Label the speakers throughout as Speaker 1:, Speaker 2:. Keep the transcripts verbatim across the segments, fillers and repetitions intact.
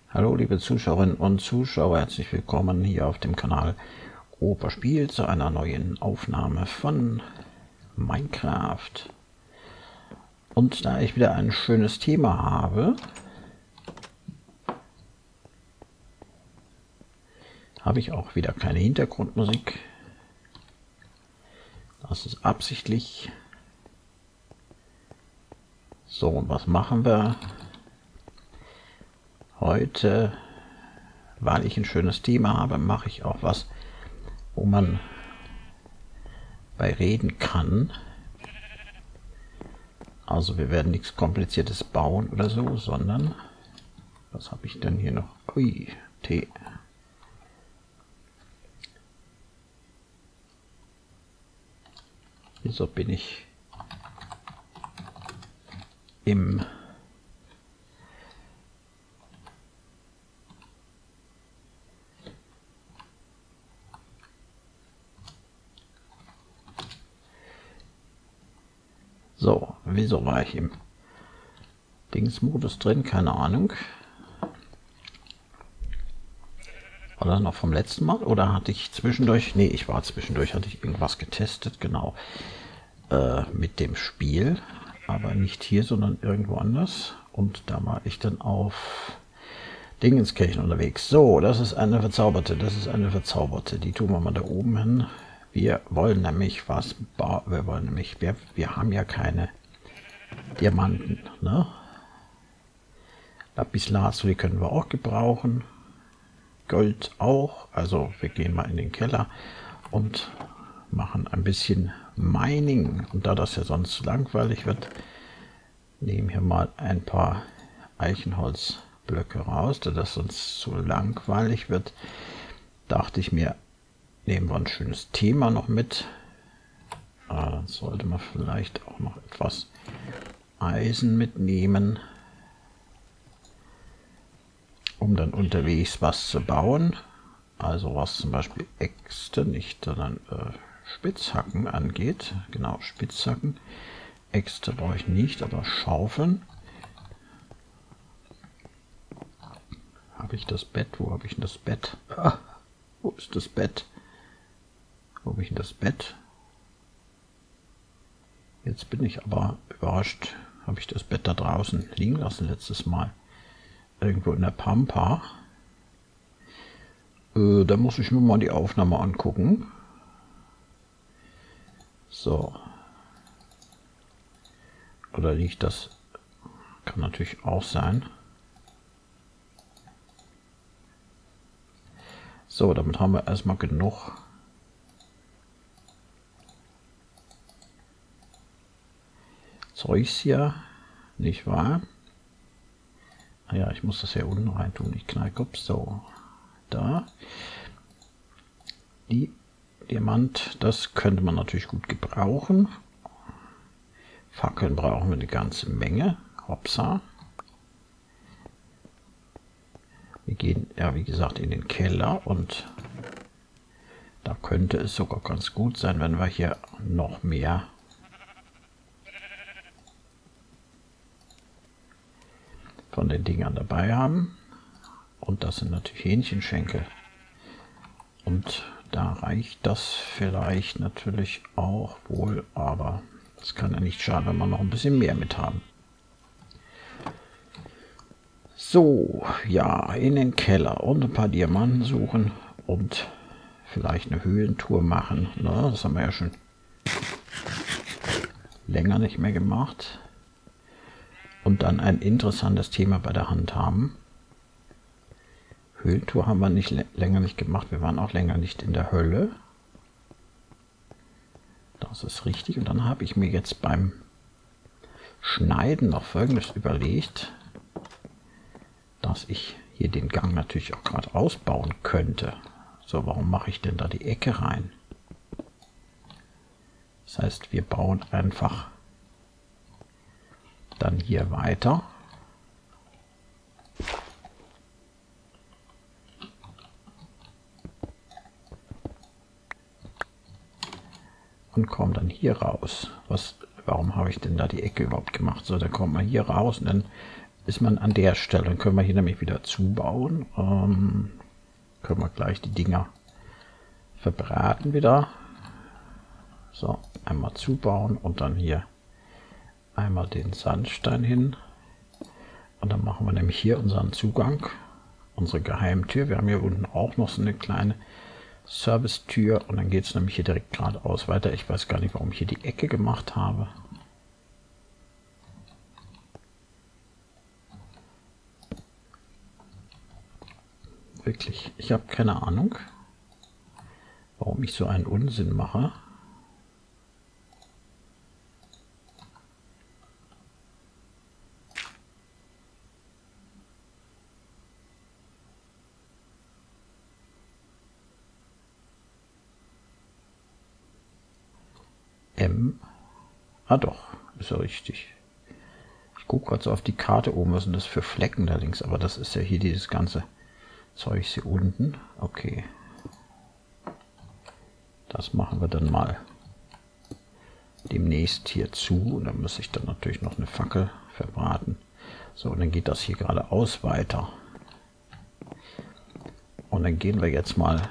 Speaker 1: Hallo liebe Zuschauerinnen und Zuschauer, herzlich willkommen hier auf dem Kanal Opa Spielt zu einer neuen Aufnahme von Minecraft. Und da ich wieder ein schönes Thema habe, habe ich auch wieder keine Hintergrundmusik. Das ist absichtlich. So, und was machen wir heute? Weil ich ein schönes Thema habe, mache ich auch was, wo man bei reden kann. Also wir werden nichts Kompliziertes bauen oder so, sondern was habe ich denn hier noch? Ui, Tee. Wieso bin ich im So, wieso war ich im Dingsmodus drin? Keine Ahnung. War das noch vom letzten Mal? Oder hatte ich zwischendurch... Nee, ich war zwischendurch, hatte ich irgendwas getestet, genau. Äh, mit dem Spiel. Aber nicht hier, sondern irgendwo anders. Und da war ich dann auf Dingenskirchen unterwegs. So, das ist eine verzauberte, das ist eine verzauberte. Die tun wir mal da oben hin. Wir wollen nämlich was bauen. Wir wollen nämlich, wir, wir haben ja keine Diamanten, ne? Lapislazuli können wir auch gebrauchen. Gold auch. Also wir gehen mal in den Keller und machen ein bisschen Mining. Und da das ja sonst zu langweilig wird, nehmen hier mal ein paar Eichenholzblöcke raus. Da das sonst zu langweilig wird, dachte ich mir, nehmen wir ein schönes Thema noch mit. Ah, dann sollte man vielleicht auch noch etwas Eisen mitnehmen, um dann unterwegs was zu bauen. Also was zum Beispiel Äxte nicht, sondern äh, Spitzhacken angeht. Genau, Spitzhacken. Äxte brauche ich nicht, aber Schaufeln. Habe ich das Bett? Wo habe ich denn das Bett? Ah, wo ist das Bett? Wo habe ich denn das Bett? Jetzt bin ich aber überrascht. Habe ich das Bett da draußen liegen lassen letztes Mal? Irgendwo in der Pampa. Äh, da muss ich mir mal die Aufnahme angucken. So. Oder liegt das? Kann natürlich auch sein. So, damit haben wir erstmal genug Zeugs hier, nicht wahr? Naja, ich muss das hier unten rein tun, ich knallkopf. So, da. Die Diamant, das könnte man natürlich gut gebrauchen. Fackeln brauchen wir eine ganze Menge. Hopsa. Wir gehen, ja wie gesagt, in den Keller und da könnte es sogar ganz gut sein, wenn wir hier noch mehr von den Dingern dabei haben. Und das sind natürlich Hähnchenschenkel. Und da reicht das vielleicht natürlich auch wohl, aber es kann ja nicht schaden, wenn wir noch ein bisschen mehr mit haben. So, ja, in den Keller und ein paar Diamanten suchen und vielleicht eine Höhlentour machen. Na, das haben wir ja schon länger nicht mehr gemacht. Und dann ein interessantes Thema bei der Hand haben. Höhlentour haben wir nicht länger nicht gemacht. Wir waren auch länger nicht in der Hölle. Das ist richtig. Und dann habe ich mir jetzt beim Schneiden noch Folgendes überlegt, dass ich hier den Gang natürlich auch gerade ausbauen könnte. So, warum mache ich denn da die Ecke rein? Das heißt, wir bauen einfach dann hier weiter. Und kommen dann hier raus. Was, warum habe ich denn da die Ecke überhaupt gemacht? So, dann kommt man hier raus und dann ist man an der Stelle. Dann können wir hier nämlich wieder zubauen. Ähm, können wir gleich die Dinger verbraten wieder. So, einmal zubauen und dann hier einmal den Sandstein hin. Und dann machen wir nämlich hier unseren Zugang, unsere Geheimtür. Wir haben hier unten auch noch so eine kleine Servicetür und dann geht es nämlich hier direkt geradeaus weiter. Ich weiß gar nicht, warum ich hier die Ecke gemacht habe. Wirklich, ich habe keine Ahnung, warum ich so einen Unsinn mache. M. Ah doch, ist ja richtig. Ich gucke gerade so auf die Karte oben, was sind das für Flecken da links, aber das ist ja hier dieses ganze Zeug hier unten. Okay. Das machen wir dann mal demnächst hier zu und dann muss ich dann natürlich noch eine Fackel verbraten. So, und dann geht das hier geradeaus weiter. Und dann gehen wir jetzt mal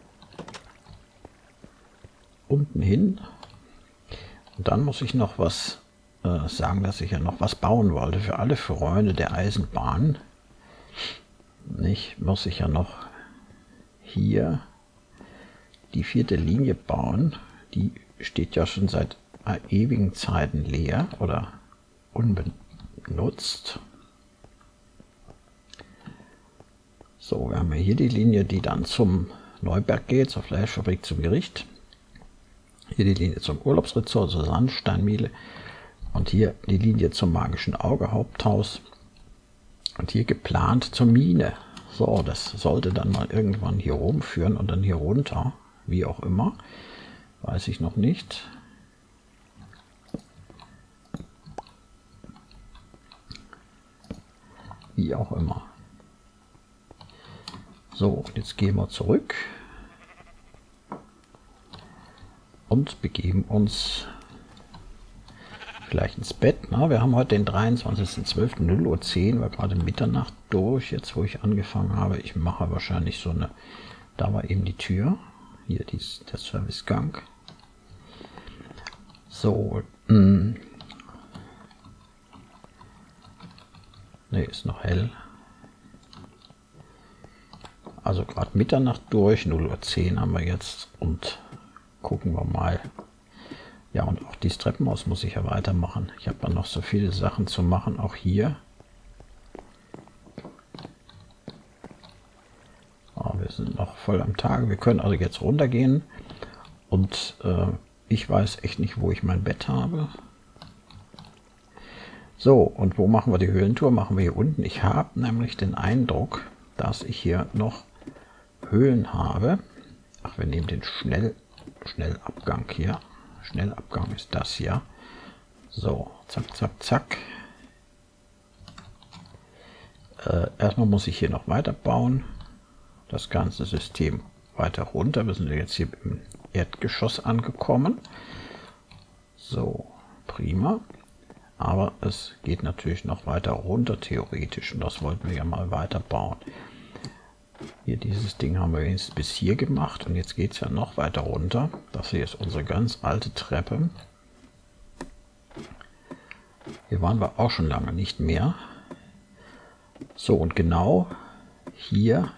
Speaker 1: unten hin. Und dann muss ich noch was äh, sagen, dass ich ja noch was bauen wollte für alle Freunde der Eisenbahn. Nicht, muss ich ja noch hier die vierte Linie bauen. Die steht ja schon seit ewigen Zeiten leer oder unbenutzt. So, wir haben ja hier die Linie, die dann zum Neuberg geht, zur Fleischfabrik, zum Gericht. Hier die Linie zum Urlaubsresort, zur Sandsteinmühle. Und hier die Linie zum Magischen Auge, Haupthaus. Und hier geplant zur Mine. So, das sollte dann mal irgendwann hier rumführen und dann hier runter. Wie auch immer. Weiß ich noch nicht. Wie auch immer. So, jetzt gehen wir zurück. Und begeben uns vielleicht ins Bett. Na, wir haben heute den dreiundzwanzigsten zwölften null Uhr zehn, war gerade Mitternacht durch, jetzt wo ich angefangen habe. Ich mache wahrscheinlich so eine, da war eben die Tür, hier dies, der Servicegang. So, mh. Ne, ist noch hell. Also gerade Mitternacht durch, null Uhr zehn haben wir jetzt und gucken wir mal. Ja, und auch dieses Treppenhaus muss ich ja weitermachen. Ich habe dann noch so viele Sachen zu machen, auch hier. Oh, wir sind noch voll am Tage. Wir können also jetzt runtergehen. Und äh, ich weiß echt nicht, wo ich mein Bett habe. So, und wo machen wir die Höhlentour? Machen wir hier unten. Ich habe nämlich den Eindruck, dass ich hier noch Höhlen habe. Ach, wir nehmen den Schnell, Schnellabgang hier. Schnellabgang ist das hier. So, zack, zack, zack. Äh, erstmal muss ich hier noch weiter bauen. Das ganze System weiter runter. Wir sind jetzt hier im Erdgeschoss angekommen. So, prima. Aber es geht natürlich noch weiter runter, theoretisch. Und das wollten wir ja mal weiter bauen. Hier dieses Ding haben wir jetzt bis hier gemacht. Und jetzt geht es ja noch weiter runter. Das hier ist unsere ganz alte Treppe. Hier waren wir auch schon lange nicht mehr. So, und genau hier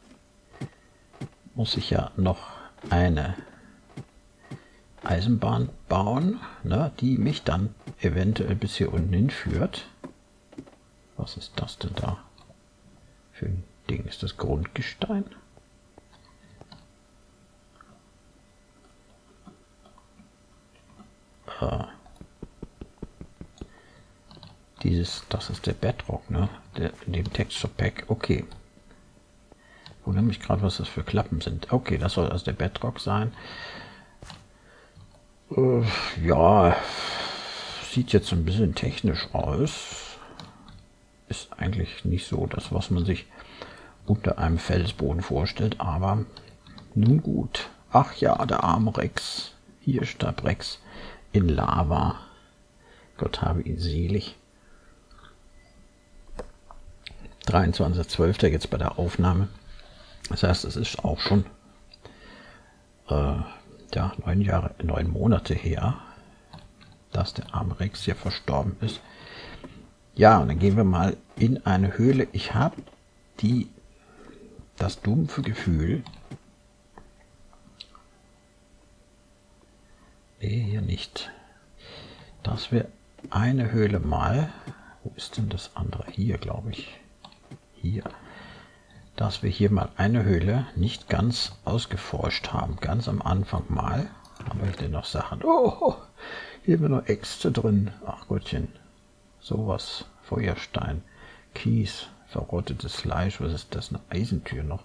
Speaker 1: muss ich ja noch eine Eisenbahn bauen, ne, die mich dann eventuell bis hier unten hinführt. Was ist das denn da für ein Ding? Ist das Grundgestein? Äh, dieses, das ist der Bedrock, ne? Der, in dem Texture Pack. Okay. Ich wundere mich gerade, was das für Klappen sind. Okay, das soll also der Bedrock sein. Äh, ja, sieht jetzt ein bisschen technisch aus. Ist eigentlich nicht so das, was man sich unter einem Felsboden vorstellt, aber nun gut. Ach ja, der arme Rex. Hier starb Rex in Lava. Gott habe ihn selig. dreiundzwanzigster zwölfter jetzt bei der Aufnahme. Das heißt, es ist auch schon äh, ja, neun Jahre, neun Monate her, dass der arme Rex hier verstorben ist. Ja, und dann gehen wir mal in eine Höhle. Ich habe die das dumpfe Gefühl, nee, hier nicht, dass wir eine Höhle mal, wo ist denn das andere? Hier, glaube ich, hier, dass wir hier mal eine Höhle nicht ganz ausgeforscht haben. Ganz am Anfang mal. Haben wir denn noch Sachen? Oh, hier haben wir noch Äxte drin. Ach Gottchen, sowas, Feuerstein, Kies, verrottetes Fleisch, was ist das? Eine Eisentür noch.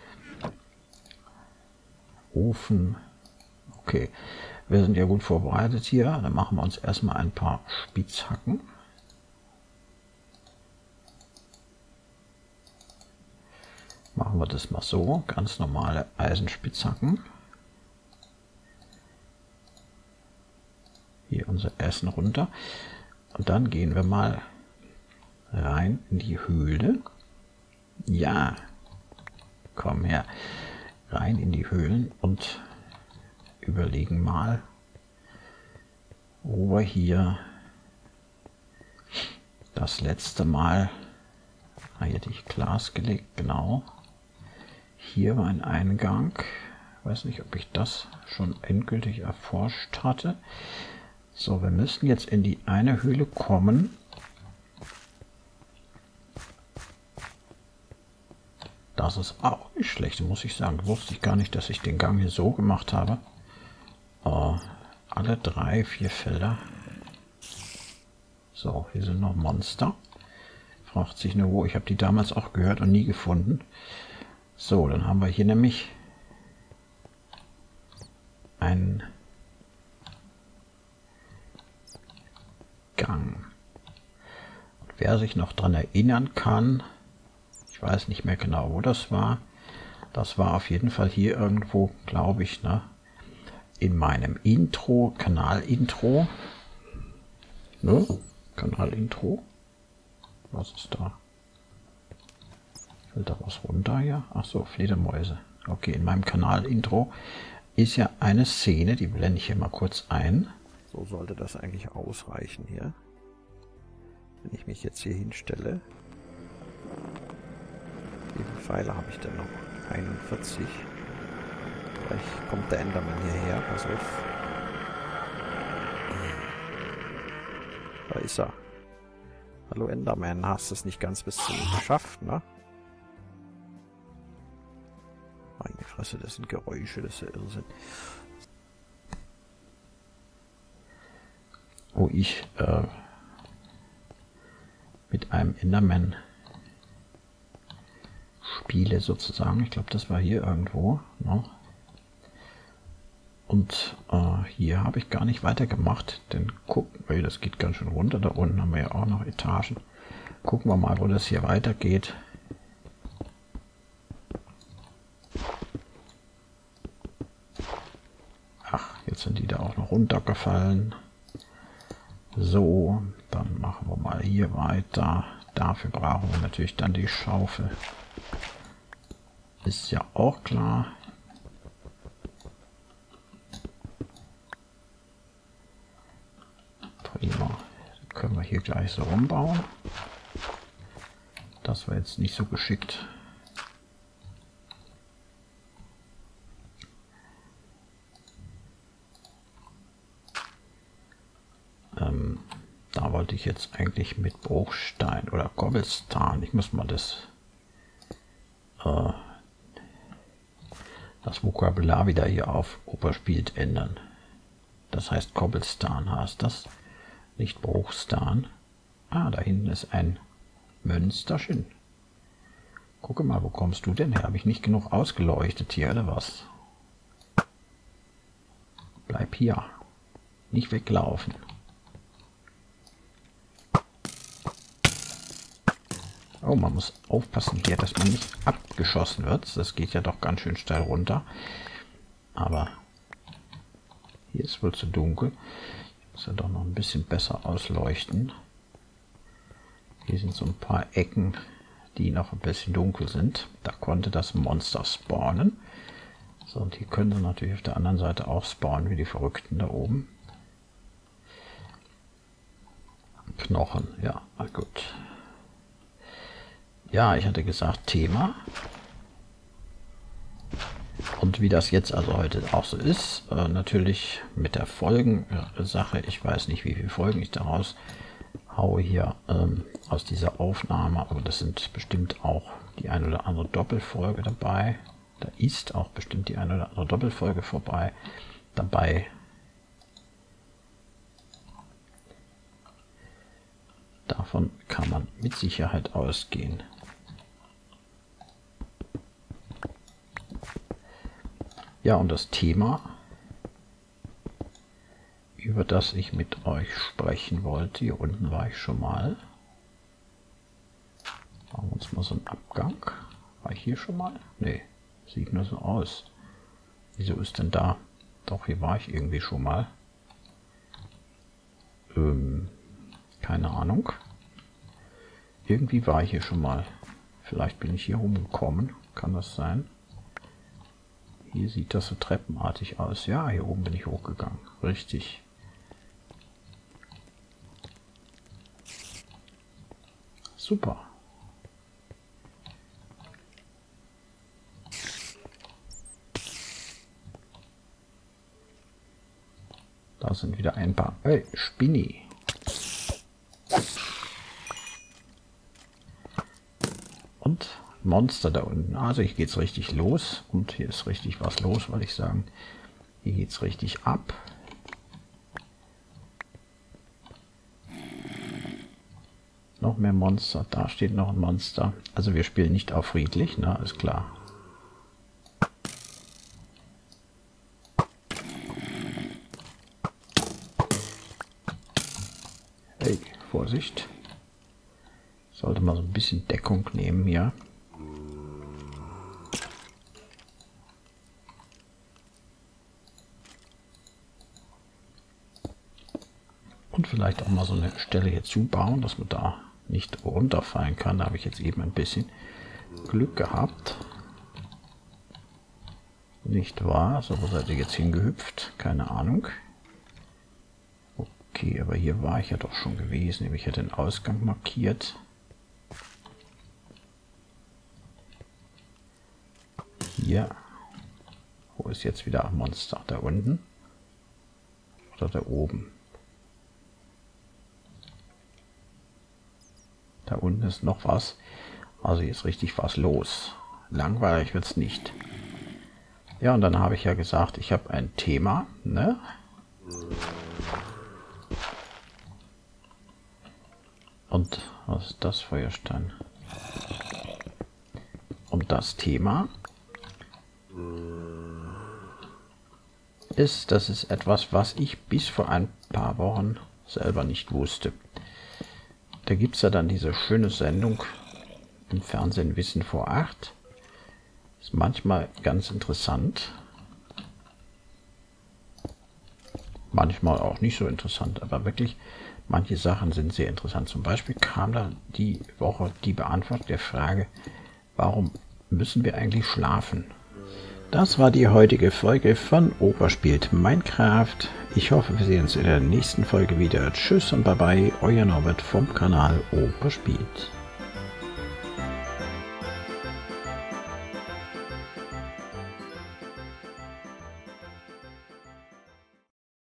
Speaker 1: Ofen. Okay, wir sind ja gut vorbereitet hier. Dann machen wir uns erstmal ein paar Spitzhacken. Machen wir das mal so. Ganz normale Eisenspitzhacken. Hier unser Essen runter. Und dann gehen wir mal rein in die Höhle. Ja, komm her. Rein in die Höhlen und überlegen mal, wo wir hier das letzte Mal, ah, hier hätte ich Glas gelegt, genau. Hier war ein Eingang. Ich weiß nicht, ob ich das schon endgültig erforscht hatte. So, wir müssten jetzt in die eine Höhle kommen. Das ist auch nicht schlecht, muss ich sagen. Wusste ich gar nicht, dass ich den Gang hier so gemacht habe. Oh, alle drei, vier Felder. So, hier sind noch Monster. Fragt sich nur wo. Ich habe die damals auch gehört und nie gefunden. So, dann haben wir hier nämlich einen Gang. Und wer sich noch daran erinnern kann, ich weiß nicht mehr genau, wo das war. Das war auf jeden Fall hier irgendwo, glaube ich, ne, in meinem Intro, Kanal-Intro. Ne? Kanal-Intro. Was ist da? Fällt da was runter hier? Ach so, Fledermäuse. Okay, in meinem Kanal-Intro ist ja eine Szene, die blende ich hier mal kurz ein. So sollte das eigentlich ausreichen hier. Wenn ich mich jetzt hier hinstelle. Wie viele Pfeile habe ich denn noch? einundvierzig. Vielleicht kommt der Enderman hierher. Pass auf. Da ist er. Hallo Enderman, hast es nicht ganz bis zum Ende geschafft, ne? Meine Fresse, das sind Geräusche, das ist ja Irrsinn. Wo ich äh, mit einem Enderman spiele sozusagen. Ich glaube, das war hier irgendwo. Ne? Und äh, hier habe ich gar nicht weitergemacht. Denn gucken wir, das geht ganz schön runter. Da unten haben wir ja auch noch Etagen. Gucken wir mal, wo das hier weitergeht. Ach, jetzt sind die da auch noch runtergefallen. So, dann machen wir mal hier weiter. Dafür brauchen wir natürlich dann die Schaufel. Ist ja auch klar. Prima. Dann können wir hier gleich so rumbauen. Das war jetzt nicht so geschickt. Ähm, da wollte ich jetzt eigentlich mit Bruchstein oder Cobblestone. Ich muss mal das äh, das Vokabular wieder hier auf Oberspielt ändern. Das heißt Cobblestone heißt das, nicht Bruchstein. Ah, da hinten ist ein Münsterchen. Gucke mal, wo kommst du denn her? Habe ich nicht genug ausgeleuchtet hier, oder was? Bleib hier. Nicht weglaufen. Oh, man muss aufpassen hier, dass man nicht abgeschossen wird. Das geht ja doch ganz schön steil runter. Aber hier ist wohl zu dunkel. Ich muss ja doch noch ein bisschen besser ausleuchten. Hier sind so ein paar Ecken, die noch ein bisschen dunkel sind. Da konnte das Monster spawnen. So, und hier können sie natürlich auf der anderen Seite auch spawnen, wie die Verrückten da oben. Knochen, ja, na gut. Ja, ich hatte gesagt Thema. Und wie das jetzt also heute auch so ist, äh, natürlich mit der Folgensache, ich weiß nicht, wie viele Folgen ich daraus haue hier ähm, aus dieser Aufnahme, aber das sind bestimmt auch die eine oder andere Doppelfolge dabei. Da ist auch bestimmt die eine oder andere Doppelfolge vorbei dabei. Davon kann man mit Sicherheit ausgehen. Ja, und das Thema, über das ich mit euch sprechen wollte, hier unten war ich schon mal. Machen wir uns mal so einen Abgang. War ich hier schon mal? Nee, sieht nur so aus. Wieso ist denn da? Doch, hier war ich irgendwie schon mal. Ähm, keine Ahnung. Irgendwie war ich hier schon mal. Vielleicht bin ich hier rumgekommen. Kann das sein? Hier sieht das so treppenartig aus. Ja, hier oben bin ich hochgegangen. Richtig. Super. Da sind wieder ein paar... Hey, Spinni. Und Monster da unten. Also hier geht es richtig los. Und hier ist richtig was los, wollte ich sagen. Hier geht es richtig ab. Noch mehr Monster. Da steht noch ein Monster. Also wir spielen nicht auf friedlich, na, ist klar. Hey, Vorsicht. Sollte mal so ein bisschen Deckung nehmen hier. Und vielleicht auch mal so eine Stelle hier zubauen, dass man da nicht runterfallen kann. Da habe ich jetzt eben ein bisschen Glück gehabt. Nicht wahr? So, wo seid ihr jetzt hingehüpft? Keine Ahnung. Okay, aber hier war ich ja doch schon gewesen. Ich hätte den Ausgang markiert. Hier. Wo ist jetzt wieder ein Monster? Da unten? Oder da oben? Da unten ist noch was. Also hier ist richtig was los. Langweilig wird es nicht. Ja, und dann habe ich ja gesagt, ich habe ein Thema, ne? Und was ist das, Feuerstein? Und das Thema ist, das ist etwas, was ich bis vor ein paar Wochen selber nicht wusste. Da gibt es ja dann diese schöne Sendung im Fernsehen Wissen vor acht. Ist manchmal ganz interessant. Manchmal auch nicht so interessant, aber wirklich manche Sachen sind sehr interessant. Zum Beispiel kam da die Woche die Beantwortung der Frage, warum müssen wir eigentlich schlafen? Das war die heutige Folge von Opa spielt Minecraft. Ich hoffe, wir sehen uns in der nächsten Folge wieder. Tschüss und bye bye, euer Norbert vom Kanal Opa spielt.